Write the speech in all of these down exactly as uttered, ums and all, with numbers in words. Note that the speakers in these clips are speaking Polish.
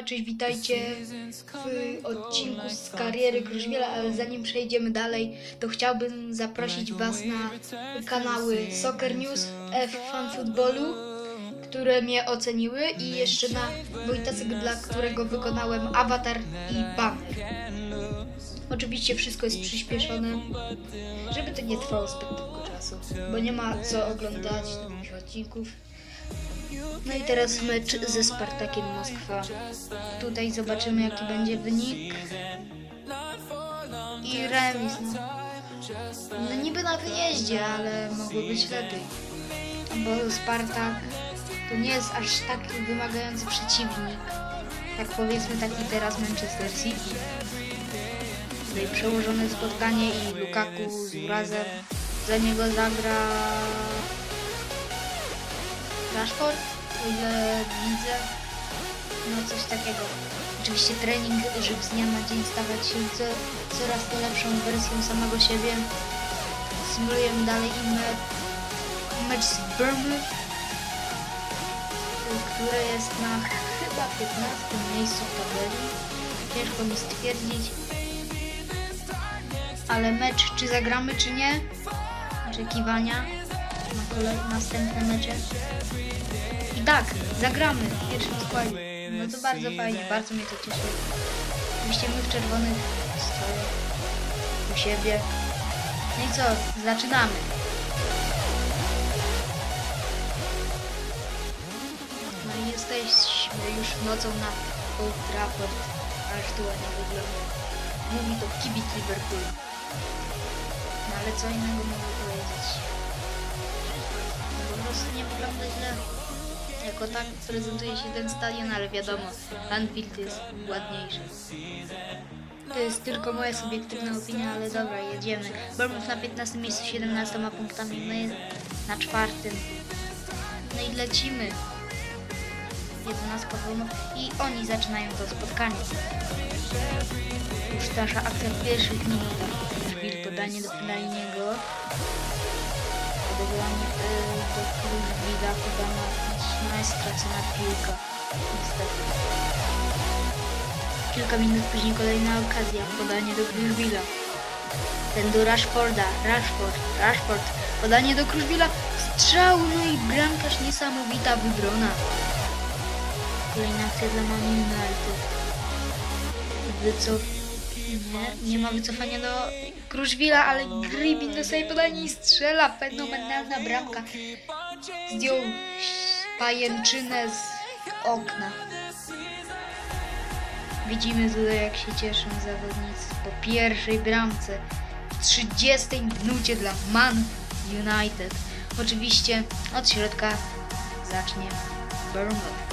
siema, cześć, witajcie w odcinku z kariery Kruszwila, ale zanim przejdziemy dalej, to chciałbym zaprosić was na kanały Soccer News, F Fan Footballu, które mnie oceniły, i jeszcze na Wojtasek, dla którego wykonałem awatar i banner. Oczywiście wszystko jest przyspieszone, żeby to nie trwało zbyt długo czasu, bo nie ma co oglądać tych odcinków. No i teraz mecz ze Spartakiem Moskwa. Tutaj zobaczymy, jaki będzie wynik. I remis, no. No niby na wyjeździe, ale mogło być lepiej. Bo Spartak to nie jest aż tak wymagający przeciwnik. Jak powiedzmy taki teraz Manchester City. Tutaj przełożone spotkanie i Lukaku z urazem. Za niego zagra Rashford, o ile widzę, no coś takiego. Oczywiście trening, żeby z dnia na dzień stawać się co, coraz to lepszą wersją samego siebie. Symulujemy dalej i me, mecz z Bournemouth, które jest na chyba piętnastym miejscu w tabeli. Ciężko mi stwierdzić. Ale mecz, czy zagramy, czy nie? Oczekiwania na kolejne następne mecze. I tak, zagramy w pierwszym składzie. No to bardzo fajnie, bardzo mnie to cieszy. Oczywiście my w czerwonych strojach u siebie. No i co, zaczynamy. No i jesteśmy już nocą na Old Trafford. Aż tu ładnie wygląda. Mówi to kibic Liverpoolu. No ale co innego mogę powiedzieć? No po prostu nie wygląda źle. Jako tak prezentuje się ten stadion, ale wiadomo, Anfield jest ładniejszy. To jest tylko moja subiektywna opinia, ale dobra, jedziemy. Bournemouth na piętnastym miejscu, siedemnastoma punktami, my na czwartym. No i lecimy. jedenastka Bournemouth i oni zaczynają to spotkanie. Już nasza akcja w pierwszych minutach. Chwil podanie do Fellainiego. Odegranie yy, do Kruszwila, podana na stracona piłka. Niestety. Kilka minut później kolejna okazja. Podanie do Kruszwila. Ten do Rashforda. Rashford. Rashford. Podanie do Kruszwila. Strzał. No i bramkarz, niesamowita wybrona. Kolejna akcja dla Man United. Wycof... Nie, nie ma wycofania do Kruszwila, ale Gribin dostaje podanie i strzela. Fenomenalna bramka. Zdjął pajęczynę z okna. Widzimy tutaj, jak się cieszą zawodnicy po pierwszej bramce w trzydziestej minucie dla Man United. Oczywiście od środka zacznie Bournemouth.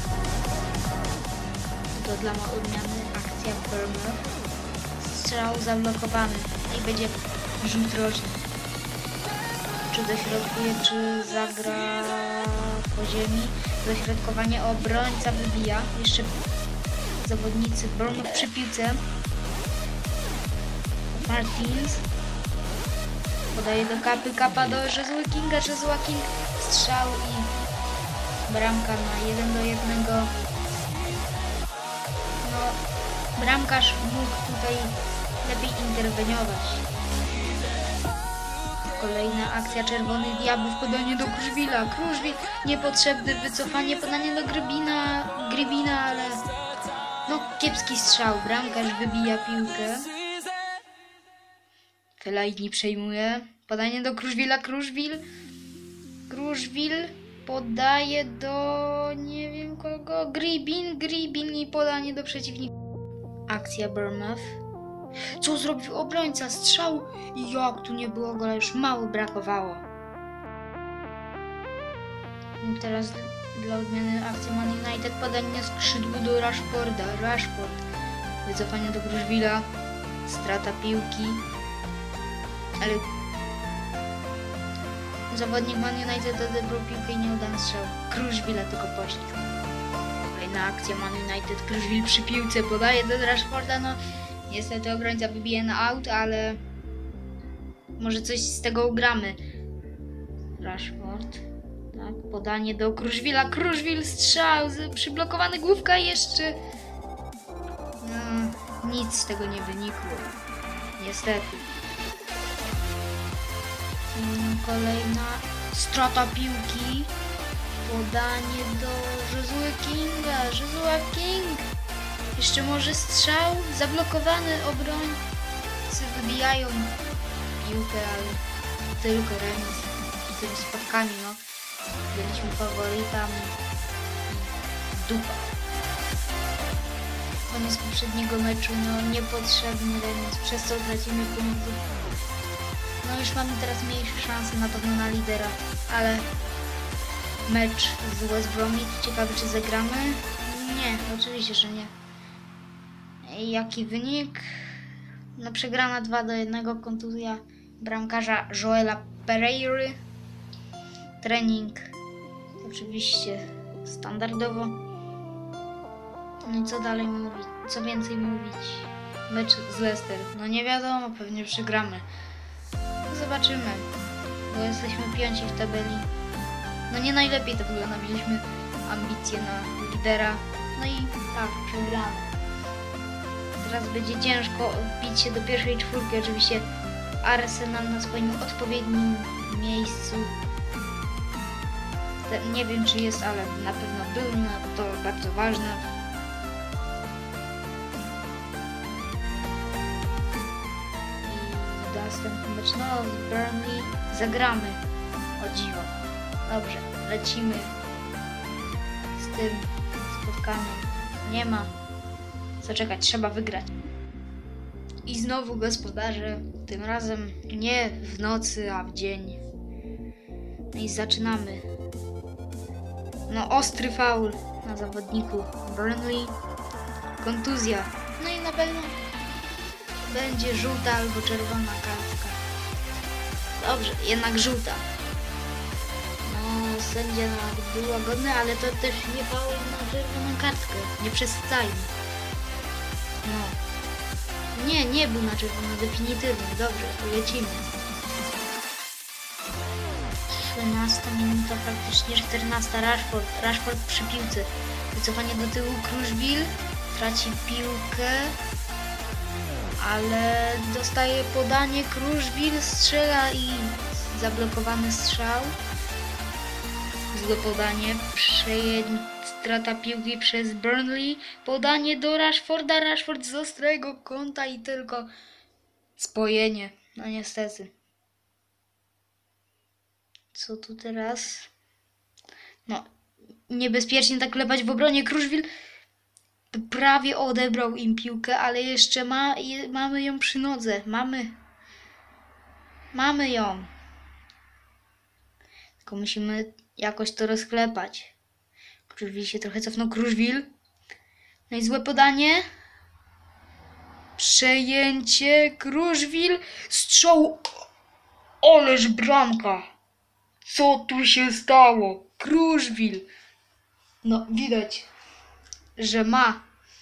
To dla odmiany akcja Bournemouth. Strzał zablokowany i będzie rzut roczny. Czy dośrodkuje, czy zagra po ziemi. Dośrodkowanie, obrońca wybija. Jeszcze zawodnicy Bournemouth przy piłce. Martins podaje do Kapy, Kapa do Josua Kinga, Josua King strzał i bramka na jeden do jednego. No, bramkarz mógł tutaj lepiej interweniować. Kolejna akcja Czerwonych Diabłów, podanie do Kruszwila. Kruszwil, niepotrzebne wycofanie, podanie do Gribina, Gribina, ale no kiepski strzał. Bramkarz wybija piłkę. Fellaini przejmuje. Podanie do Kruszwila, Kruszwil. Kruszwil podaje do nie wiem kogo. Gribin, Gribin i podanie do przeciwnika. Akcja Bournemouth. Co zrobił obrońca? Strzał! I jak tu nie było gola, już mało brakowało. I teraz dla odmiany akcji Man United, podanie skrzydłu do Rashforda. Rashford. Wycofanie do Kruszwila. Strata piłki. Ale zawodnik Man United odebrał piłkę i nieudany strzał. Kruszwila tylko poślizg. Kolejna akcja Man United. Kruszwil przy piłce podaje do Rashforda. No niestety obrońca wybije na aut, ale może coś z tego ugramy. Rashford. Tak, podanie do Kruszwila. Kruszwil strzał, przyblokowany, główka i jeszcze nic z tego nie wynikło. Niestety. Kolejna strata piłki. Podanie do Josue Kinga. Josue King. Jeszcze może strzał. Zablokowany obrońcy wybijają piłkę, ale tylko remis w tym spotkaniu. No. Byliśmy faworytami. Dupa. Koniec poprzedniego meczu. No niepotrzebny remis. Przez co tracimy punktów. No już mamy teraz mniejsze szanse na pewno na lidera, ale mecz z West Bromwich, ciekawe czy zagramy? Nie, oczywiście, że nie. Jaki wynik? No przegrana dwa do jednego, kontuzja bramkarza Joela Pereiry. Trening oczywiście standardowo. No i co dalej mówić? Co więcej mówić? Mecz z Leicester. No nie wiadomo, pewnie przegramy. Zobaczymy, bo jesteśmy piąci w tabeli. No nie najlepiej to wygląda, mieliśmy ambicje na lidera. No i tak, przegramy. Teraz będzie ciężko wbić się do pierwszej czwórki. Oczywiście Arsenal na swoim odpowiednim miejscu. Te, nie wiem czy jest, ale na pewno był, no to bardzo ważne. Następny mecz, no z Burnley zagramy, o dziwo. Dobrze, lecimy z tym spotkaniem. Nie ma co czekać, trzeba wygrać. I znowu gospodarze, tym razem nie w nocy, a w dzień. No i zaczynamy. No ostry faul na zawodniku Burnley. Kontuzja. No i na pewno będzie żółta albo czerwona kartka. Dobrze, jednak żółta. No, sędzia był łagodny, ale to też nie faul na czerwoną kartkę. Nie przesadzajmy. No. Nie, nie był na czerwono, definitywnie. Dobrze, lecimy. trzynasta minuta, praktycznie czternasta. Rashford, Rashford przy piłce. Wycofanie do tyłu, Kruszwil traci piłkę. Ale dostaje podanie, Kruszwil strzela i zablokowany strzał. Złe podanie, przejęcie, strata piłki przez Burnley. Podanie do Rashforda, Rashford z ostrego kąta i tylko spojenie. No niestety. Co tu teraz? No, niebezpiecznie tak klepać w obronie. Kruszwil prawie odebrał im piłkę, ale jeszcze ma, je, mamy ją przy nodze. Mamy. Mamy ją. Tylko musimy jakoś to rozklepać. Kruszwil się trochę cofnął. Kruszwil. No i złe podanie. Przejęcie. Kruszwil. Strzał. Ależ bramka. Co tu się stało? Kruszwil. No widać, że ma,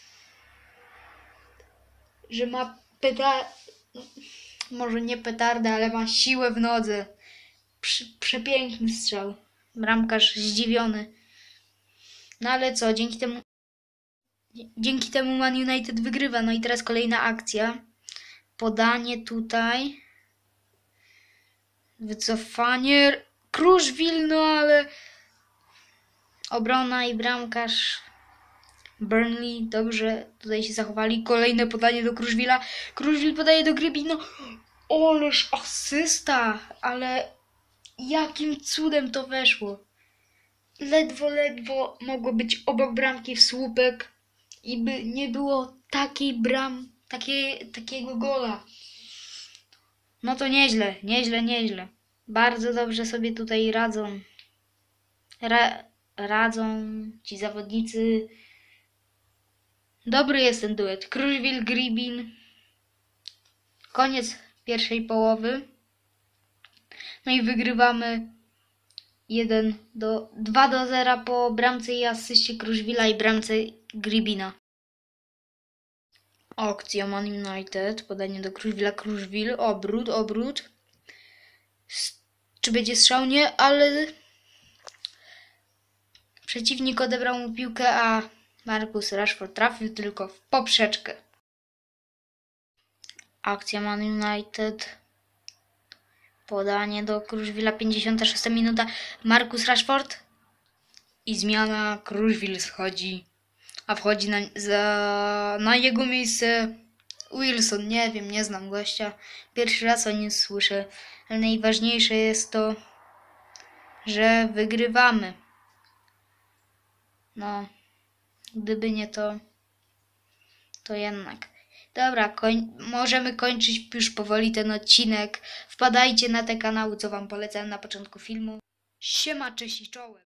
że ma petardę, może nie petardę, ale ma siłę w nodze. Prze przepiękny strzał. Bramkarz zdziwiony. No ale co, dzięki temu, dzięki temu Man United wygrywa. No i teraz kolejna akcja. Podanie tutaj. Wycofanie. Kruszwil, no ale obrona i bramkarz Burnley dobrze tutaj się zachowali. Kolejne podanie do Kruszwila. Kruszwil podaje do Grybina. Ależ asysta, ale jakim cudem to weszło. Ledwo, ledwo mogło być obok bramki w słupek i by nie było takiej bram, takiej, takiego gola. No to nieźle, nieźle, nieźle. Bardzo dobrze sobie tutaj radzą. Ra radzą ci zawodnicy. Dobry jest ten duet. Kruszwil, Grybin. Koniec pierwszej połowy. No i wygrywamy jeden do dwa do zera po bramce i asyście Kruszwila i bramce Grybina. Akcja Man United. Podanie do Kruszwila. Kruszwil. Obrót, obrót. Czy będzie strzał? Nie, ale przeciwnik odebrał mu piłkę, a Marcus Rashford trafił tylko w poprzeczkę. Akcja Man United. Podanie do Kruszwila, pięćdziesiąta szósta minuta. Marcus Rashford. I zmiana. Kruszwil schodzi. A wchodzi na, za, na jego miejsce Wilson. Nie wiem, nie znam gościa. Pierwszy raz o nim słyszę. Ale najważniejsze jest to, że wygrywamy. No, gdyby nie to, to jednak. Dobra, koń możemy kończyć już powoli ten odcinek. Wpadajcie na te kanały, co wam polecałem na początku filmu. Siema, cześć i czołem.